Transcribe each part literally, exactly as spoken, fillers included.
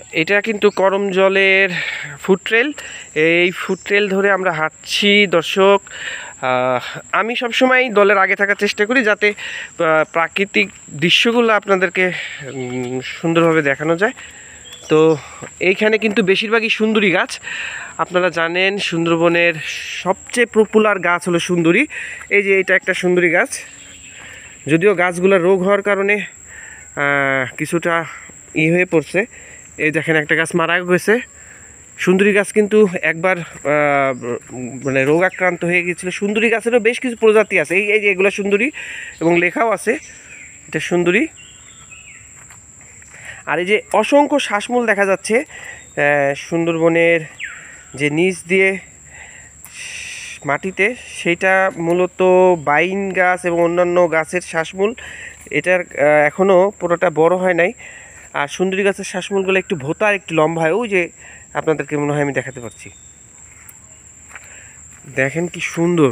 এটা কিন্তু করমজলের ফুড ট্রেল। এই ফুড ট্রেল ধরে আমরা হাঁটছি দর্শক। আমি সবসময় দলের আগে থাকার চেষ্টা করি যাতে প্রাকৃতিক দৃশ্যগুলো আপনাদেরকে সুন্দরভাবে দেখানো যায়। তো এইখানে কিন্তু বেশিরভাগই সুন্দরী গাছ। আপনারা জানেন সুন্দরবনের সবচেয়ে পপুলার গাছ হলো সুন্দরী। এই যে এটা একটা সুন্দরী গাছ, যদিও গাছগুলো রোগ হওয়ার কারণে কিছুটা ই হয়ে পড়ছে। এই দেখেন একটা গাছ মারা গেছে। সুন্দরী গাছ কিন্তু একবার মানে রোগ আক্রান্ত হয়ে গিয়েছিল। সুন্দরী গাছেরও বেশ কিছু প্রজাতি আছে, এই এই যে এগুলো সুন্দরী, এবং লেখাও আছে এটা সুন্দরী। আর এই যে অসংখ্য শ্বাসমূল দেখা যাচ্ছে সুন্দরবনের যে নিচ দিয়ে মাটিতে, সেটা মূলত বাইন গাছ এবং অন্যান্য গাছের শ্বাসমূল। এটার এখনও পুরোটা বড় হয় নাই। আর সুন্দরী গাছের শ্বাসমূলগুলো একটু ভোতা, একটু লম্বা হয়। ওই যে আপনাদেরকে মনে হয় আমি দেখাতে পারছি, দেখেন কি সুন্দর।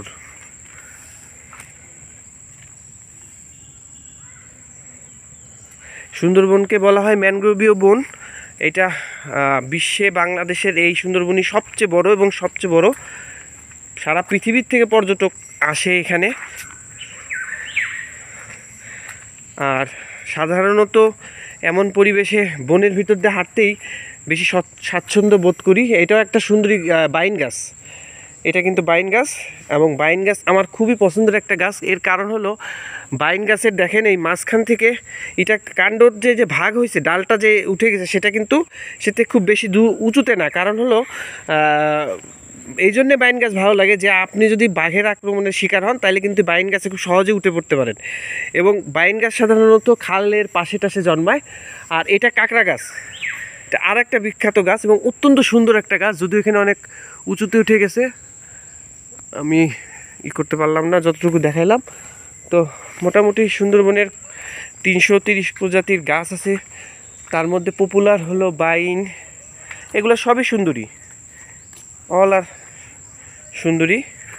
সুন্দরবনকে বলা হয় ম্যানগ্রোভীয় বন। এটা বিশ্বে বাংলাদেশের এই সুন্দরবনই সবচেয়ে বড় এবং সবচেয়ে বড়। সারা পৃথিবীর থেকে পর্যটক আসে এখানে। আর সাধারণত এমন পরিবেশে বনের ভিতর দিয়ে হাঁটতেই বেশি স্বাচ্ছন্দ্য বোধ করি। এটাও একটা সুন্দরী বাইন গাছ। এটা কিন্তু বাইন গাছ, এবং বাইন গাছ আমার খুবই পছন্দের একটা গাছ। এর কারণ হলো বাইন গাছের দেখেন এই মাঝখান থেকে এটা কাণ্ডর যে যে ভাগ হয়েছে, ডালটা যে উঠে গেছে, সেটা কিন্তু সেটা খুব বেশি দু উঁচুতে না। কারণ হলো এই জন্যে বাইন গাছ ভালো লাগে যে আপনি যদি বাঘের আক্রমণের শিকার হন তাহলে কিন্তু বাইন গাছে খুব সহজে উঠে পড়তে পারেন। এবং বাইন গাছ সাধারণত খালের পাশে টাশে জন্মায়। আর এটা কাঁকড়া গাছ, এটা আর একটা বিখ্যাত গাছ এবং অত্যন্ত সুন্দর একটা গাছ। যদিও এখানে অনেক উঁচুতে উঠে গেছে, আমি ই করতে পারলাম না, যতটুকু দেখাইলাম। তো মোটামুটি সুন্দরবনের তিনশো তিরিশ প্রজাতির গাছ আছে। তার মধ্যে পপুলার হলো বাইন, এগুলো সবই সুন্দরী, অল আর সুন্দরী।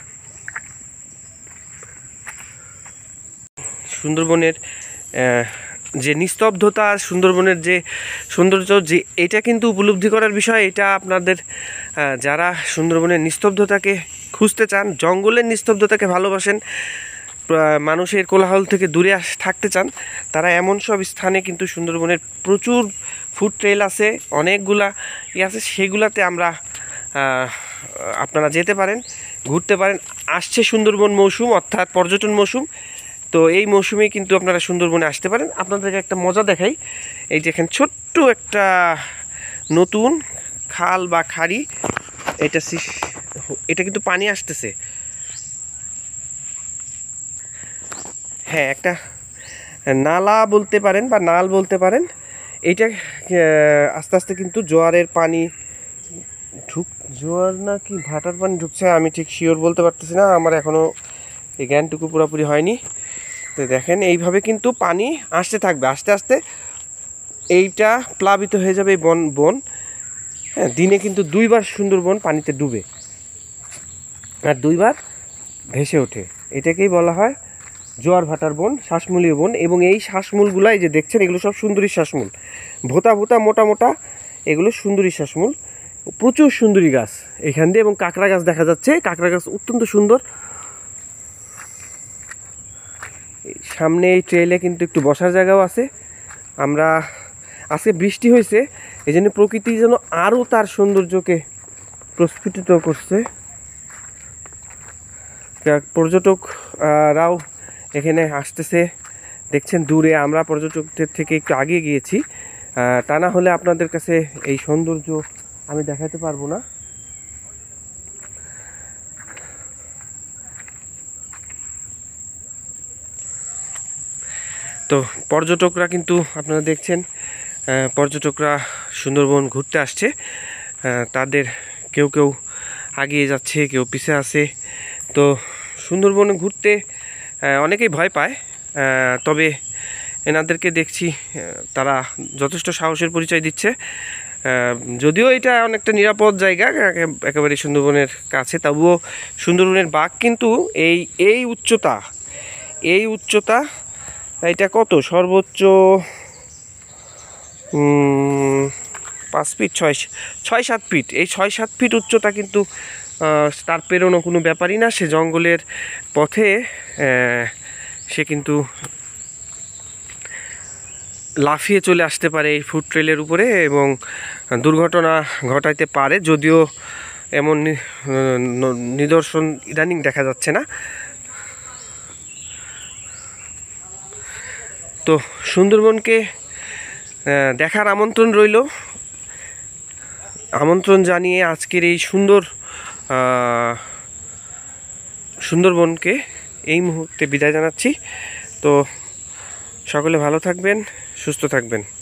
সুন্দরবনের যে নিস্তব্ধতা, সুন্দরবনের যে সৌন্দর্য, যে এটা কিন্তু উপলব্ধি করার বিষয়। এটা আপনাদের যারা সুন্দরবনের নিস্তব্ধতাকে খুঁজতে চান, জঙ্গলের নিস্তব্ধতাকে ভালোবাসেন, মানুষের কোলাহল থেকে দূরে আস থাকতে চান, তারা এমন সব স্থানে কিন্তু সুন্দরবনের প্রচুর ফুড ট্রেল আছে, অনেকগুলা ই আছে, সেগুলাতে আমরা আপনারা যেতে পারেন, ঘুরতে পারেন। আসছে সুন্দরবন মৌসুম, অর্থাৎ পর্যটন মৌসুম। তো এই মৌসুমেই কিন্তু আপনারা সুন্দরবনে আসতে পারেন। আপনাদেরকে একটা মজা দেখাই। এই দেখেন ছোট্ট একটা নতুন খাল বা খাড়ি, এটা এটা কিন্তু পানি আসতেছে। হ্যাঁ, একটা নালা বলতে পারেন বা নাল বলতে পারেন। এইটা আস্তে আস্তে কিন্তু জোয়ারের পানি ঢুক জোয়ার না কি ভাটার পানি ঢুকছে, আমি ঠিক শিওর বলতে পারতেছি না, আমার এখনও এই জ্ঞানটুকু পুরোপুরি হয়নি। তো দেখেন এইভাবে কিন্তু পানি আসতে থাকবে, আস্তে আস্তে এইটা প্লাবিত হয়ে যাবে এই বন বন হ্যাঁ, দিনে কিন্তু দুইবার সুন্দরবন পানিতে ডুবে আর দুইবার ভেসে ওঠে। এটাকেই বলা হয় জোয়ার ভাটার বন, শ্বাসমূলীয় বন। এবং এই শ্বাসমূলগুলাই যে দেখছেন, এগুলো সব সুন্দরী শ্বাসমূল, ভোতা ভোতা মোটা মোটা, এগুলো সুন্দরী শ্বাসমূল। প্রচুর সুন্দরী গাছ এখান দিয়ে, এবং কাঁকড়া গাছ দেখা যাচ্ছে। কাঁকড়া গাছ অত্যন্ত সুন্দর। সামনে এই ট্রেলে কিন্তু একটু বসার জায়গাও আছে। আমরা আজকে বৃষ্টি হয়েছে, এই জন্য প্রকৃতি যেন আরও তার সৌন্দর্যকে প্রস্ফুটিত করছে। পর্যটকরাও এখানে আসতেছে, দেখছেন দূরে। আমরা পর্যটকদের থেকে একটু আগে গিয়েছি, তা না হলে আপনাদের কাছে এই সৌন্দর্য আমি দেখাতে পারবো না। তো পর্যটকরা কিন্তু আপনারা দেখছেন, পর্যটকরা সুন্দরবন ঘুরতে আসছে। তাদের কেউ কেউ এগিয়ে যাচ্ছে, কেউ পিছিয়ে আছে। তো সুন্দরবনে ঘুরতে অনেকেই ভয় পায়, তবে এনাদেরকে দেখছি তারা যথেষ্ট সাহসের পরিচয় দিচ্ছে। যদিও এটা অনেকটা নিরাপদ জায়গা, একেবারে সুন্দরবনের কাছে, তবুও সুন্দরবনের বাঘ কিন্তু এই এই উচ্চতা এই উচ্চতা এটা কত, সর্বোচ্চ পাঁচ ফিট ছয় ছয় সাত ফিট, এই ছয় সাত ফিট উচ্চতা কিন্তু তার পেরোনো কোনো ব্যাপারই না। সে জঙ্গলের পথে সে কিন্তু লাফিয়ে চলে আসতে পারে এই ফুড ট্রেলের উপরে এবং দুর্ঘটনা ঘটাইতে পারে, যদিও এমন নিদর্শন ইদানিং দেখা যাচ্ছে না। তো সুন্দরবনকে দেখার আমন্ত্রণ রইল। আমন্ত্রণ জানিয়ে আজকের এই সুন্দর সুন্দরবনকে এই মুহূর্তে বিদায় জানাচ্ছি। তো সকলে ভালো থাকবেন, সুস্থ থাকবেন।